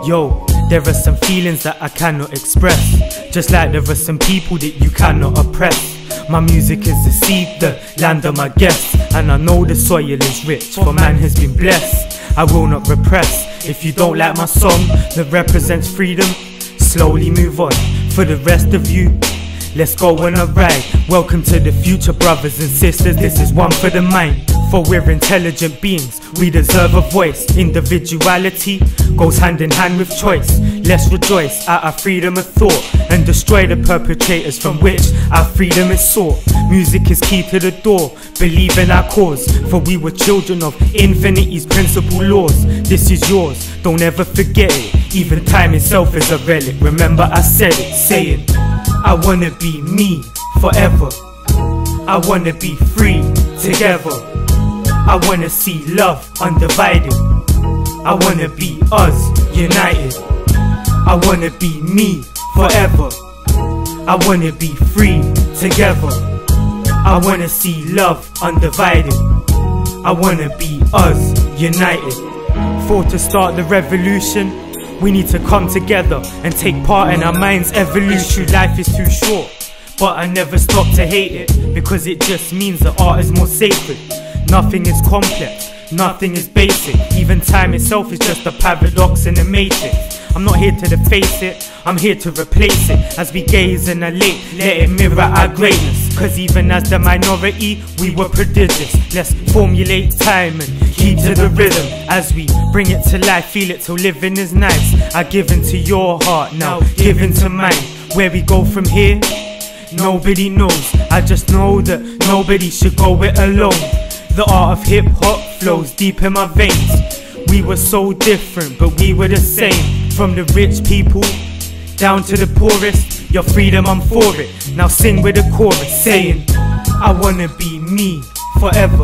Yo, there are some feelings that I cannot express, just like there are some people that you cannot oppress. My music is the seed, the land of my guests, and I know the soil is rich, for man has been blessed. I will not repress. If you don't like my song that represents freedom, slowly move on. For the rest of you, let's go on a ride. Welcome to the future, brothers and sisters, this is one for the mind. For we're intelligent beings, we deserve a voice. Individuality goes hand in hand with choice. Let's rejoice at our freedom of thought and destroy the perpetrators from which our freedom is sought. Music is key to the door, believe in our cause, for we were children of infinity's principal laws. This is yours, don't ever forget it, even time itself is a relic. Remember I said it, saying, I wanna be me forever, I wanna be free together, I wanna see love undivided, I wanna be us united, I wanna be me forever, I wanna be free together, I wanna see love undivided, I wanna be us united. For to start the revolution, we need to come together and take part in our mind's evolution. Life is too short, but I never stop to hate it, because it just means that art is more sacred. Nothing is complex, nothing is basic, even time itself is just a paradox in the matrix. I'm not here to deface it, I'm here to replace it. As we gaze and elate, let it mirror our greatness, cause even as the minority, we were prodigious. Let's formulate time and keep to the rhythm. As we bring it to life, feel it till living is nice. I give into your heart, now give into mine. Where we go from here, nobody knows. I just know that nobody should go it alone. The art of hip-hop flows deep in my veins. We were so different, but we were the same. From the rich people down to the poorest, your freedom, I'm for it. Now sing with the chorus, saying, I wanna be me forever,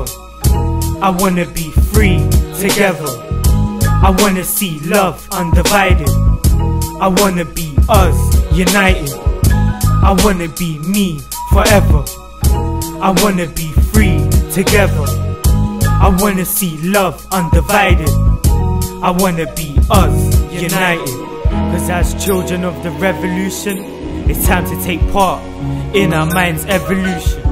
I wanna be free together, I wanna see love undivided, I wanna be us united, I wanna be me forever, I wanna be free together, I wanna see love undivided, I wanna be us united. Cause as children of the revolution, it's time to take part in our mind's evolution.